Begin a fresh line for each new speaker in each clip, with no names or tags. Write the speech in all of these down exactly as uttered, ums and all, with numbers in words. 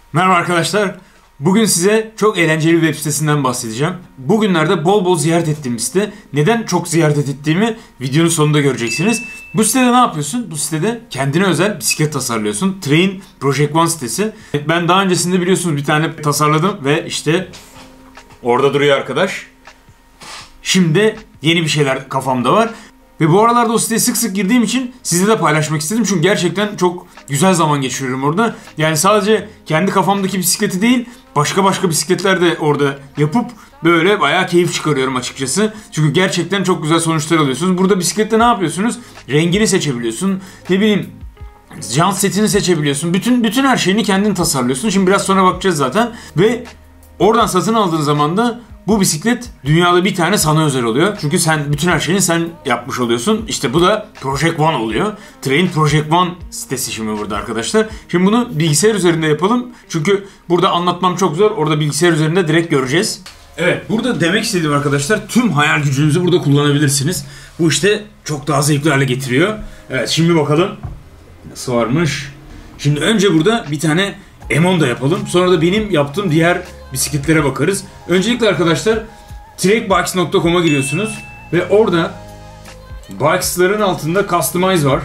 Merhaba arkadaşlar. Bugün size çok eğlenceli bir web sitesinden bahsedeceğim. Bugünlerde bol bol ziyaret ettiğim bir site. Neden çok ziyaret ettiğimi videonun sonunda göreceksiniz. Bu sitede ne yapıyorsun? Bu sitede kendine özel bisiklet tasarlıyorsun. Train Project One sitesi. Ben daha öncesinde biliyorsunuz bir tane tasarladım ve işte orada duruyor arkadaş. Şimdi yeni bir şeyler kafamda var. Ve bu aralarda o siteye sık sık girdiğim için size de paylaşmak istedim. Çünkü gerçekten çok güzel zaman geçiriyorum orada. Yani sadece kendi kafamdaki bisikleti değil, başka başka bisikletler de orada yapıp böyle bayağı keyif çıkarıyorum açıkçası. Çünkü gerçekten çok güzel sonuçlar alıyorsunuz. Burada bisiklette ne yapıyorsunuz? Rengini seçebiliyorsun. Ne bileyim, jant setini seçebiliyorsun. Bütün bütün her şeyini kendin tasarlıyorsun. Şimdi biraz sonra bakacağız zaten. Ve oradan satın aldığın zaman da bu bisiklet dünyada bir tane sana özel oluyor. Çünkü sen bütün her şeyini sen yapmış oluyorsun. İşte bu da Project One oluyor. Train Project One sitesi şimdi burada arkadaşlar. Şimdi bunu bilgisayar üzerinde yapalım. Çünkü burada anlatmam çok zor. Orada bilgisayar üzerinde direkt göreceğiz. Evet, burada demek istediğim arkadaşlar, tüm hayal gücünüzü burada kullanabilirsiniz. Bu işte çok daha zevkli hale getiriyor. Evet, şimdi bakalım nasıl varmış. Şimdi önce burada bir tane Emonda yapalım. Sonra da benim yaptığım diğer bisikletlere bakarız. Öncelikle arkadaşlar trackbikes nokta com'a giriyorsunuz ve orada bikes'ların altında customize var.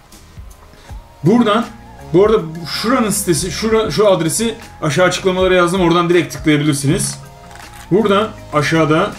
Buradan, bu arada şuranın sitesi, şura, şu adresi aşağı açıklamalara yazdım. Oradan direkt tıklayabilirsiniz. Buradan aşağıda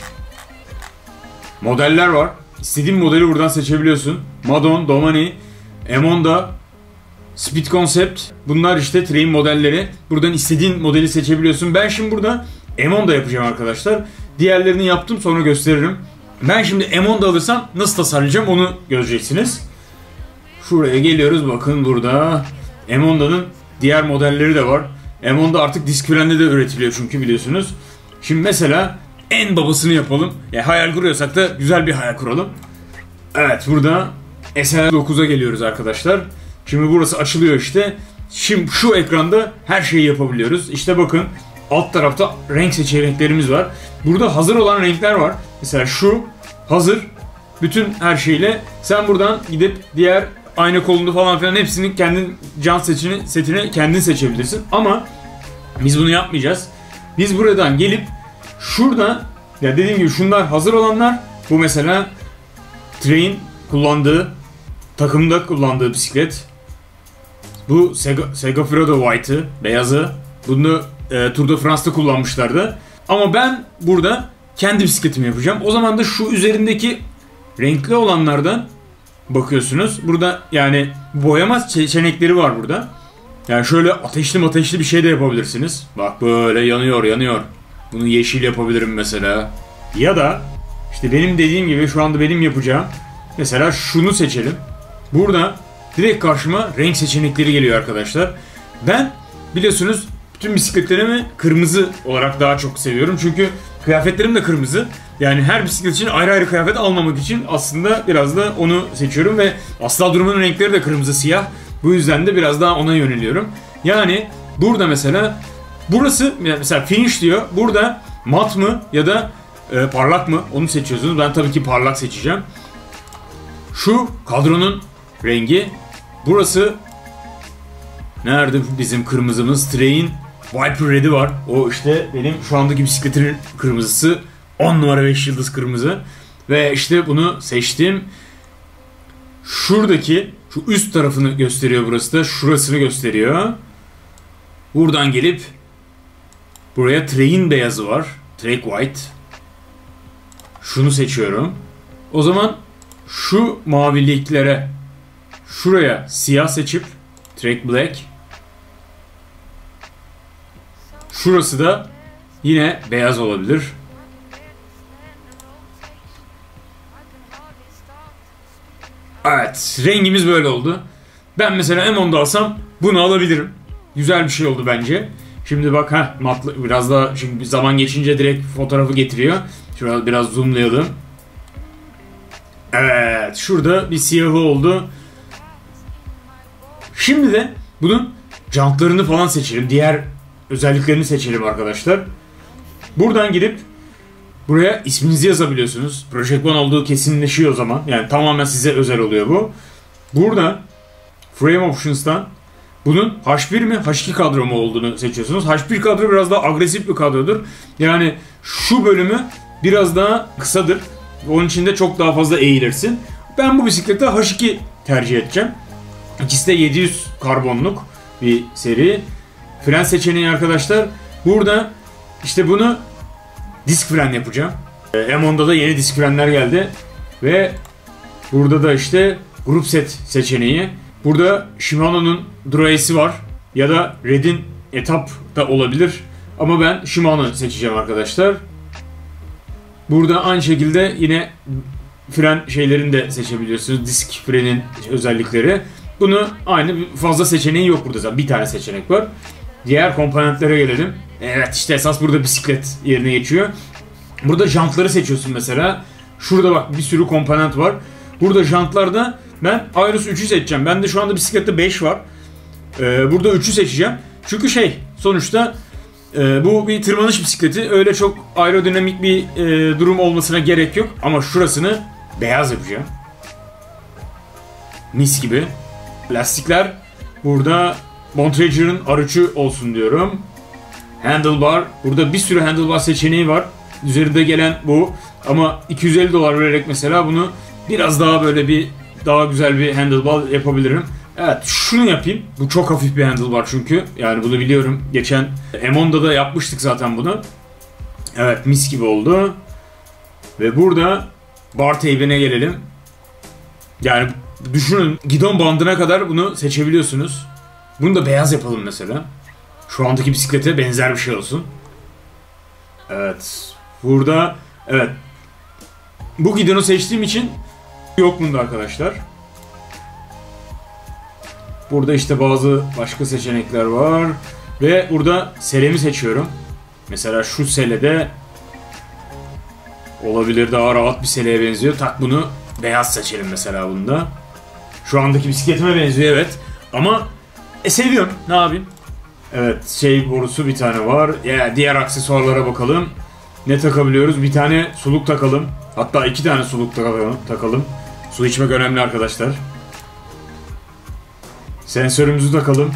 modeller var. İstediğin modeli buradan seçebiliyorsun. Madon, Domani, Emonda, Speed Concept. Bunlar işte train modelleri. Buradan istediğin modeli seçebiliyorsun. Ben şimdi burada Emonda yapacağım arkadaşlar. Diğerlerini yaptım, sonra gösteririm. Ben şimdi Emonda alırsam nasıl tasarlayacağım onu göreceksiniz. Şuraya geliyoruz. Bakın burada Emonda'nın diğer modelleri de var. Emonda artık disk frende de üretiliyor çünkü biliyorsunuz. Şimdi mesela en babasını yapalım. Ya hayal kuruyorsak da güzel bir hayal kuralım. Evet, burada S L dokuza geliyoruz arkadaşlar. Şimdi burası açılıyor işte. Şimdi şu ekranda her şeyi yapabiliyoruz. İşte bakın alt tarafta renk seçeneklerimiz var. Burada hazır olan renkler var. Mesela şu hazır. Bütün her şeyle sen buradan gidip diğer ayna kolunu falan filan hepsini kendin jant setini, setini kendin seçebilirsin. Ama biz bunu yapmayacağız. Biz buradan gelip şurada, ya dediğim gibi şunlar hazır olanlar. Bu mesela Train kullandığı, takımda kullandığı bisiklet. Bu Sega, Segafredo White'ı, beyazı. Bunu e, Tour de France'da kullanmışlardı. Ama ben burada kendi bisikletimi yapacağım. O zaman da şu üzerindeki renkli olanlardan bakıyorsunuz. Burada yani boyama seçenekleri var burada. Yani şöyle ateşli ateşli bir şey de yapabilirsiniz. Bak böyle yanıyor yanıyor. Bunu yeşil yapabilirim mesela. Ya da işte benim dediğim gibi şu anda benim yapacağım. Mesela şunu seçelim. Burada direkt karşıma renk seçenekleri geliyor arkadaşlar. Ben biliyorsunuz bütün bisikletlerimi kırmızı olarak daha çok seviyorum. Çünkü kıyafetlerim de kırmızı. Yani her bisiklet için ayrı ayrı kıyafet almamak için aslında biraz da onu seçiyorum. Ve Asla Durman'ın renkleri de kırmızı siyah. Bu yüzden de biraz daha ona yöneliyorum. Yani burada mesela burası mesela finish diyor. Burada mat mı ya da e, parlak mı onu seçiyorsunuz. Ben tabii ki parlak seçeceğim. Şu kadronun rengi. Burası nerede bizim kırmızımız? Train Viper Red'i var. O işte benim şu andaki bisikletin kırmızısı. on numara beş yıldız kırmızı. Ve işte bunu seçtim. Şuradaki şu üst tarafını gösteriyor burası da. Şurasını gösteriyor. Buradan gelip buraya Train beyazı var. Track White. Şunu seçiyorum. O zaman şu maviliklere şuraya siyah seçip Track Black. Şurası da yine beyaz olabilir. Evet, rengimiz böyle oldu. Ben mesela Emonda alsam bunu alabilirim. Güzel bir şey oldu bence. Şimdi bak ha matlı biraz daha, şimdi zaman geçince direkt fotoğrafı getiriyor. Şurada biraz zoomlayalım. Evet, şurada bir siyahı oldu. Şimdi de bunun jantlarını falan seçelim. Diğer özelliklerini seçelim arkadaşlar. Buradan girip buraya isminizi yazabiliyorsunuz. Project One olduğu kesinleşiyor o zaman. Yani tamamen size özel oluyor bu. Burada Frame Options'tan bunun H bir mi H iki kadro mu olduğunu seçiyorsunuz. H bir kadro biraz daha agresif bir kadrodur. Yani şu bölümü biraz daha kısadır. Onun için de çok daha fazla eğilirsin. Ben bu bisiklete H iki tercih edeceğim. İkisi de yedi yüz karbonluk bir seri. Fren seçeneği arkadaşlar. Burada işte bunu disk fren yapacağım. M on'da da yeni disk frenler geldi. Ve burada da işte grup set seçeneği. Burada Shimano'nun Dura-Ace'i var. Ya da Red'in Etap da olabilir. Ama ben Shimano seçeceğim arkadaşlar. Burada aynı şekilde yine fren şeylerini de seçebiliyorsunuz. Disk frenin özellikleri. Bunu aynı fazla seçeneği yok burada zaten. Bir tane seçenek var. Diğer komponentlere gelelim. Evet işte esas burada bisiklet yerine geçiyor. Burada jantları seçiyorsun mesela. Şurada bak bir sürü komponent var. Burada jantlarda ben Ayrus üçü seçeceğim. Bende şu anda bisiklette beş var. Ee, burada üçü seçeceğim. Çünkü şey sonuçta e, bu bir tırmanış bisikleti. Öyle çok aerodinamik bir e, durum olmasına gerek yok. Ama şurasını beyaz yapacağım. Mis gibi. Lastikler burada Bontrager'ın R üçü olsun diyorum. Handlebar. Burada bir sürü handlebar seçeneği var. Üzerinde gelen bu. Ama iki yüz elli dolar vererek mesela bunu biraz daha böyle bir daha güzel bir handlebar yapabilirim. Evet şunu yapayım. Bu çok hafif bir handlebar çünkü. Yani bunu biliyorum. Geçen M on'da da yapmıştık zaten bunu. Evet mis gibi oldu. Ve burada bar teybine gelelim. Yani düşünün gidon bandına kadar bunu seçebiliyorsunuz. Bunu da beyaz yapalım mesela. Şu andaki bisiklete benzer bir şey olsun. Evet. Burada evet. Bu gidonu seçtiğim için yok bunda arkadaşlar. Burada işte bazı başka seçenekler var. Ve burada selemi seçiyorum. Mesela şu selede olabilir, daha rahat bir seleye benziyor. Tak bunu beyaz seçelim mesela bunda. Şu andaki bisikletime benziyor evet. Ama e, seviyorum. Ne yapayım? Evet şey borusu bir tane var. Ya diğer aksesuarlara bakalım. Ne takabiliyoruz? Bir tane suluk takalım. Hatta iki tane suluk takalım. takalım. Su içmek önemli arkadaşlar. Sensörümüzü takalım.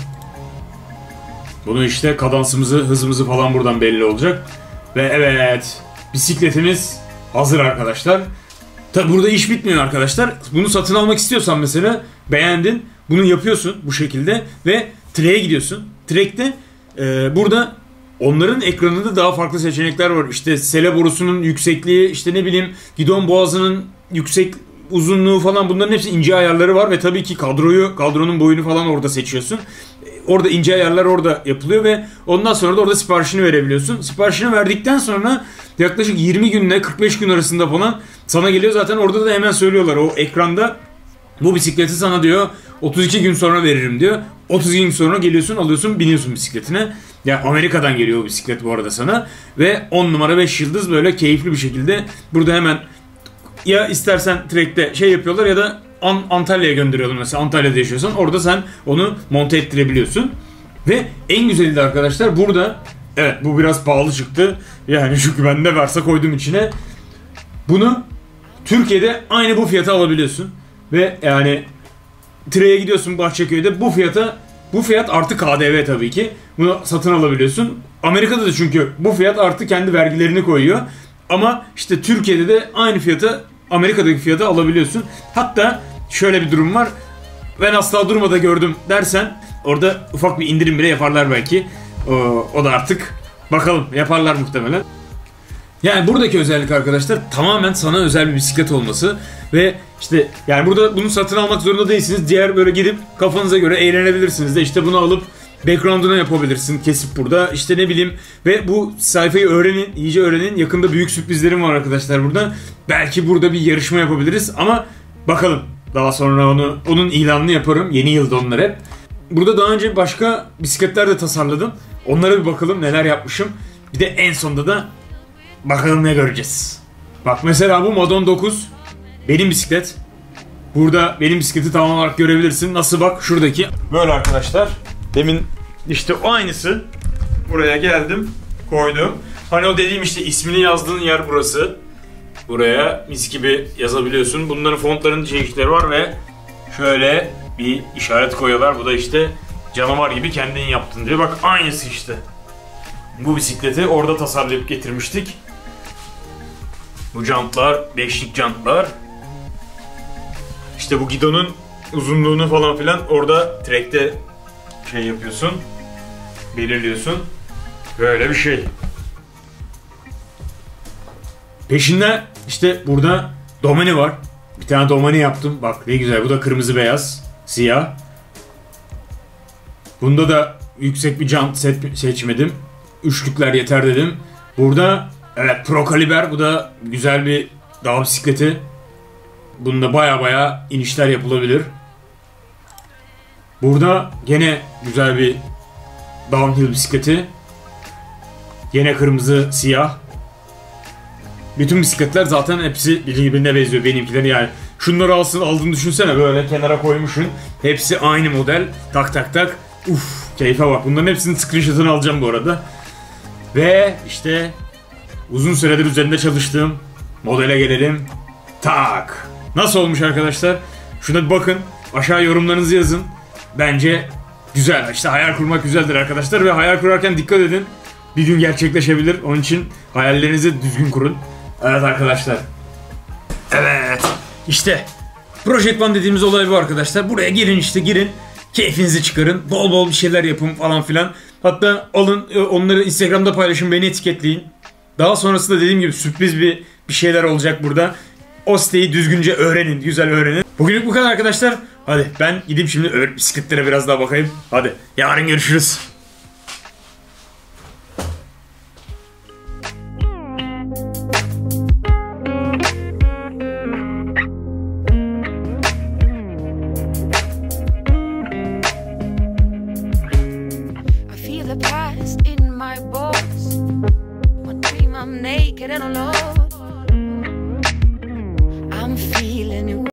Bunu işte kadansımızı, hızımızı falan buradan belli olacak. Ve evet bisikletimiz hazır arkadaşlar. Tabi burada iş bitmiyor arkadaşlar. Bunu satın almak istiyorsan mesela beğendin. Bunu yapıyorsun bu şekilde ve Trek'e gidiyorsun. Trek'te e, burada onların ekranında daha farklı seçenekler var. İşte sele borusunun yüksekliği, işte ne bileyim gidon boğazının yüksek uzunluğu falan, bunların hepsi ince ayarları var ve tabii ki kadroyu, kadronun boyunu falan orada seçiyorsun. Orada ince ayarlar orada yapılıyor ve ondan sonra da orada siparişini verebiliyorsun. Siparişini verdikten sonra yaklaşık yirmi günle kırk beş gün arasında falan sana geliyor. Zaten orada da hemen söylüyorlar o ekranda, bu bisikleti sana diyor otuz iki gün sonra veririm diyor. otuz iki gün sonra geliyorsun, alıyorsun, biniyorsun bisikletine. Yani Amerika'dan geliyor o bisiklet bu arada sana. Ve on numara beş yıldız böyle keyifli bir şekilde burada hemen ya istersen Trek'te şey yapıyorlar ya da An- Antalya'ya gönderiyorlar mesela. Antalya'da yaşıyorsan orada sen onu monte ettirebiliyorsun. Ve en güzeli de arkadaşlar burada, evet bu biraz pahalı çıktı. Yani çünkü ben ne varsa koydum içine. Bunu Türkiye'de aynı bu fiyata alabiliyorsun. Ve yani Trek'e gidiyorsun Bahçeköy'de bu fiyata, bu fiyat artı K D V tabii ki. Bunu satın alabiliyorsun. Amerika'da da çünkü bu fiyat artı kendi vergilerini koyuyor. Ama işte Türkiye'de de aynı fiyata, Amerika'daki fiyata alabiliyorsun. Hatta şöyle bir durum var. Ben asla durmada gördüm dersen orada ufak bir indirim bile yaparlar belki. O, o da artık bakalım, yaparlar muhtemelen. Yani buradaki özellik arkadaşlar tamamen sana özel bir bisiklet olması ve işte yani burada bunu satın almak zorunda değilsiniz. Diğer böyle gidip kafanıza göre eğlenebilirsiniz de işte bunu alıp background'una yapabilirsin kesip burada işte ne bileyim, ve bu sayfayı öğrenin, iyice öğrenin. Yakında büyük sürprizlerim var arkadaşlar burada. Belki burada bir yarışma yapabiliriz ama bakalım, daha sonra onu onun ilanını yaparım. Yeni yılda onlar hep. Burada daha önce başka bisikletler de tasarladım. Onlara bir bakalım neler yapmışım. Bir de en sonunda da bakalım ne göreceğiz. Bak mesela bu Madon dokuz benim bisiklet. Burada benim bisikleti tam olarak görebilirsin. Nasıl, bak şuradaki. Böyle arkadaşlar. Demin işte o aynısı. Buraya geldim, koydum. Hani o dediğim işte ismini yazdığın yer burası. Buraya mis gibi yazabiliyorsun. Bunların fontların çeşitleri var ve şöyle bir işaret koyuyorlar. Bu da işte Canavar gibi kendin yaptın diyor. Bak aynısı işte. Bu bisikleti orada tasarlayıp getirmiştik. Bu jantlar, beşlik jantlar. İşte bu gidonun uzunluğunu falan filan orada track'te şey yapıyorsun. Belirliyorsun. Böyle bir şey. Peşinde işte burada Domani var. Bir tane Domani yaptım. Bak ne güzel. Bu da kırmızı beyaz. Siyah. Bunda da yüksek bir jant set seçmedim. Üçlükler yeter dedim. Burada evet Pro Kaliber. Bu da güzel bir dağ bisikleti. Bunda baya baya inişler yapılabilir. Burada gene güzel bir downhill bisikleti. Gene kırmızı siyah. Bütün bisikletler zaten hepsi birbirine benziyor benimkiler yani. Şunları alsın aldığını düşünsene böyle kenara koymuşsun. Hepsi aynı model. Tak tak tak. Uf keyfe bak. Bunların hepsinin screenshot'ını alacağım bu arada. Ve işte uzun süredir üzerinde çalıştığım modele gelelim. Tak. Nasıl olmuş arkadaşlar? Şuna bir bakın. Aşağı yorumlarınızı yazın. Bence güzel. İşte hayal kurmak güzeldir arkadaşlar. Ve hayal kurarken dikkat edin. Bir gün gerçekleşebilir. Onun için hayallerinizi düzgün kurun. Evet arkadaşlar. Evet. İşte Project One dediğimiz olay bu arkadaşlar. Buraya girin işte girin. Keyfinizi çıkarın. Bol bol bir şeyler yapın falan filan. Hatta alın onları Instagram'da paylaşın. Beni etiketleyin. Daha sonrasında dediğim gibi sürpriz bir bir şeyler olacak burada. O siteyi düzgünce öğrenin. Güzel öğrenin. Bugünlük bu kadar arkadaşlar. Hadi ben gideyim şimdi bisikletlere biraz daha bakayım. Hadi yarın görüşürüz.
The past in my bones. One dream I'm naked and alone. I'm feeling it.